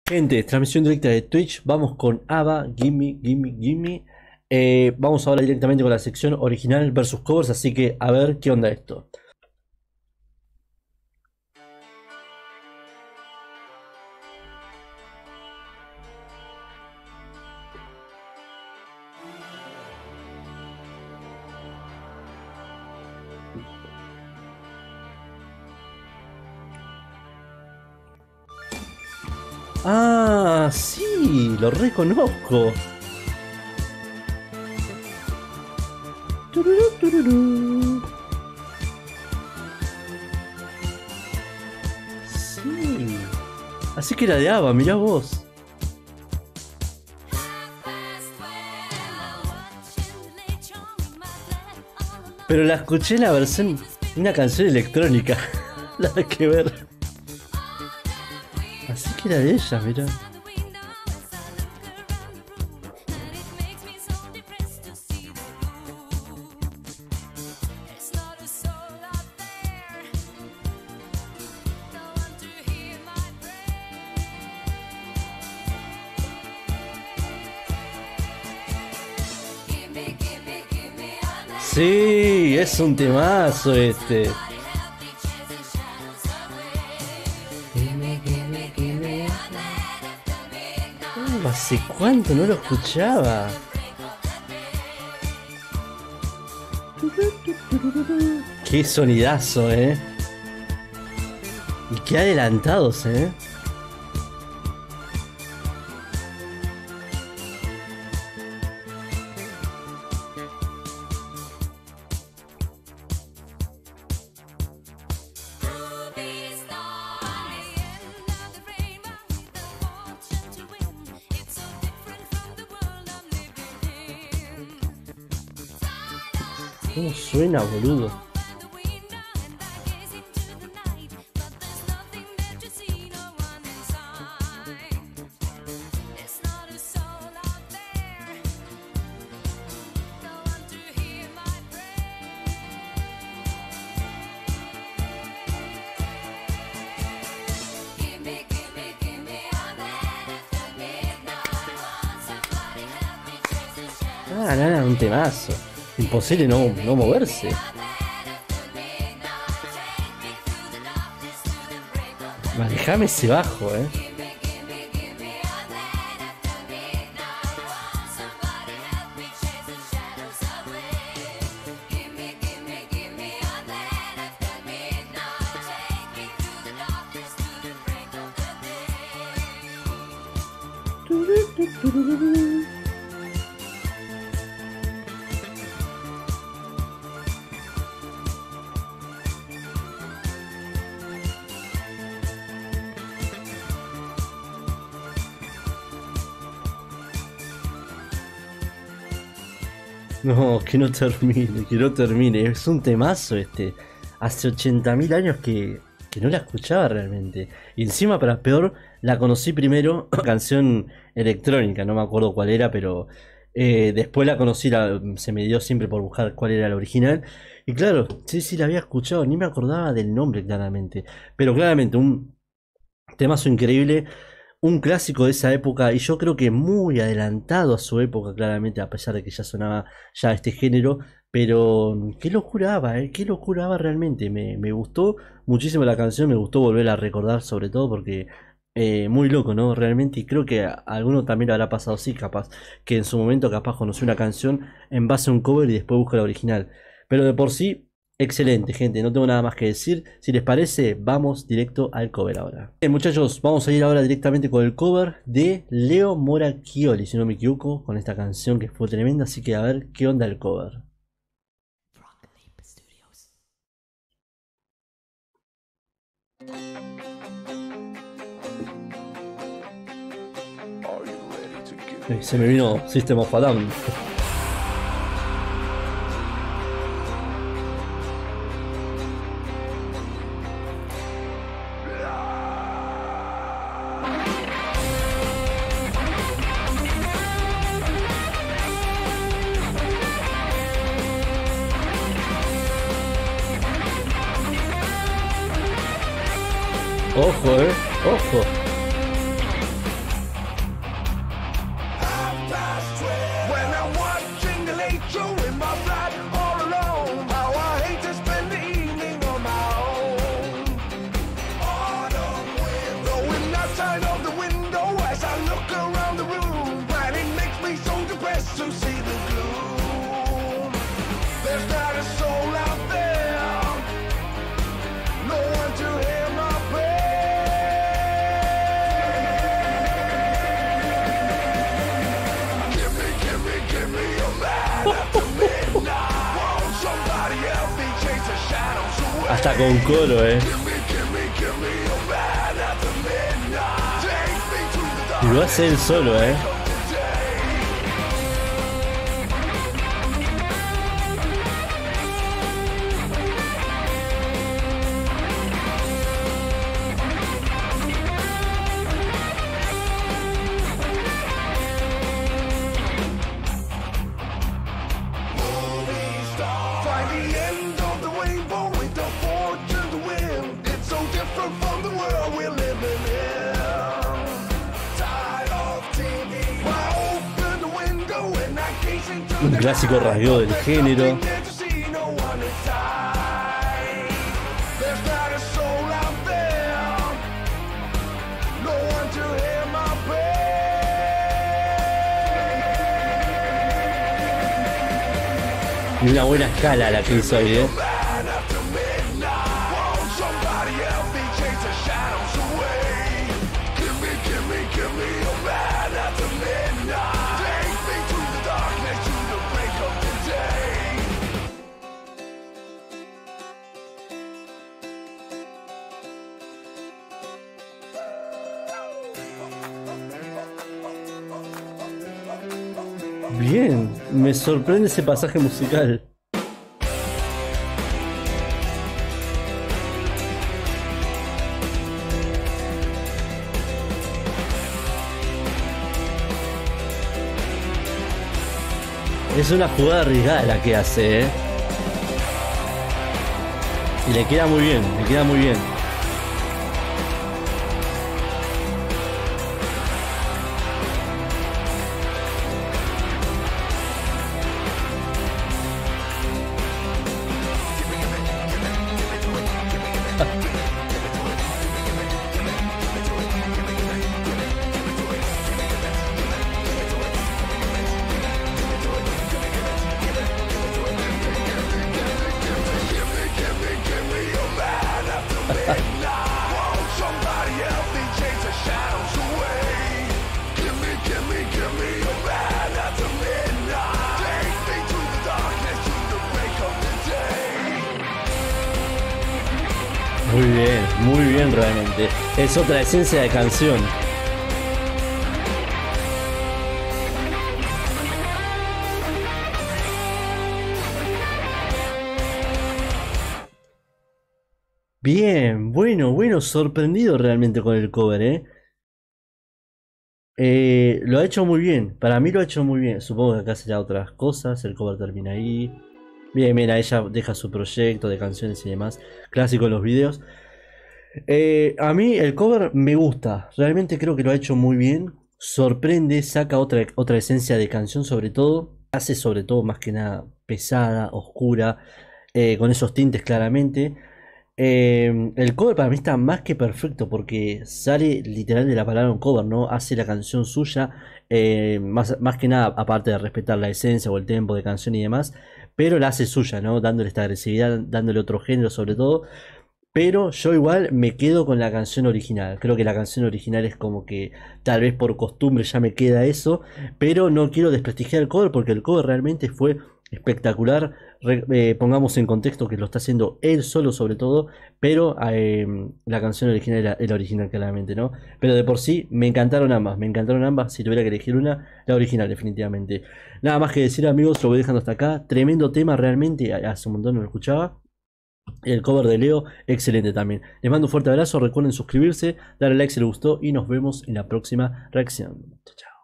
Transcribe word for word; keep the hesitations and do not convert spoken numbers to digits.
Gente, transmisión directa de Twitch. Vamos con Ava, Gimme, Gimme, Gimme. Eh, vamos ahora directamente con la sección original versus covers, así que a ver qué onda esto. Ah, sí, lo reconozco. Tururú, tururú. Sí. Así que era de Ava, mirá vos. Pero la escuché en la versión, una canción electrónica. Nada que ver. Así que era de ella, mirá. Sí, es un temazo este. Uh, ¿hace cuánto no lo escuchaba? Qué sonidazo, eh. Y qué adelantados, eh. ¿Cómo suena, boludo? Ah, nada, un temazo. Imposible no, no moverse. Manejame ese bajo, eh. No, que no termine, que no termine. Es un temazo este. Hace ochenta mil años que, que no la escuchaba realmente. Y encima, para peor, la conocí primero, canción electrónica, no me acuerdo cuál era, pero eh, después la conocí, la- se me dio siempre por buscar cuál era la original. Y claro, sí, sí, la había escuchado, ni me acordaba del nombre claramente. Pero claramente, un temazo increíble, un clásico de esa época y yo creo que muy adelantado a su época claramente, a pesar de que ya sonaba ya este género, pero qué locura Ava, ¿eh? Qué locura Ava realmente, me, me gustó muchísimo la canción, me gustó volver a recordar sobre todo porque eh, muy loco, ¿no? Realmente y creo que a alguno también le habrá pasado así, capaz, que en su momento capaz conoció una canción en base a un cover y después busca la original, pero de por sí... Excelente, gente, no tengo nada más que decir. Si les parece, vamos directo al cover ahora. Bien, muchachos, vamos a ir ahora directamente con el cover de Leo Moracchioli, si no me equivoco, con esta canción que fue tremenda. Así que a ver qué onda el cover. Eh, Se me vino System of a Down. Ojo, eh, ojo. Hasta con coro, eh. Y lo hace él solo, eh. Un clásico rasgueo del género. Y una buena escala la que hizo ahí, eh. Bien, me sorprende ese pasaje musical. Es una jugada arriesgada la que hace, ¿eh? Y le queda muy bien, le queda muy bien. Muy bien, muy bien realmente. Es otra esencia de canción. Bien, bueno, bueno, sorprendido realmente con el cover, ¿eh? Eh, lo ha hecho muy bien, para mí lo ha hecho muy bien. Supongo que acá será otras cosas, el cover termina ahí. Bien, mira, ella deja su proyecto de canciones y demás, clásico en los videos. Eh, a mí el cover me gusta, realmente creo que lo ha hecho muy bien. Sorprende, saca otra, otra esencia de canción sobre todo. Hace sobre todo más que nada pesada, oscura, eh, con esos tintes claramente. Eh, el cover para mí está más que perfecto porque sale literal de la palabra un cover, ¿no? Hace la canción suya, eh, más, más que nada, aparte de respetar la esencia o el tempo de canción y demás, pero la hace suya, ¿no? Dándole esta agresividad, dándole otro género sobre todo. Pero yo igual me quedo con la canción original. Creo que la canción original es como que tal vez por costumbre ya me queda eso. Pero no quiero desprestigiar el cover porque el cover realmente fue espectacular. Re- eh, pongamos en contexto que lo está haciendo él solo sobre todo. Pero eh, la canción original era el original claramente, ¿no? Pero de por sí me encantaron ambas. Me encantaron ambas. Si tuviera que elegir una, la original definitivamente. Nada más que decir amigos, lo voy dejando hasta acá. Tremendo tema realmente. Hace un montón no lo escuchaba. El cover de Leo, excelente también. Les mando un fuerte abrazo, recuerden suscribirse, darle like si les gustó y nos vemos en la próxima reacción. Chao, chao.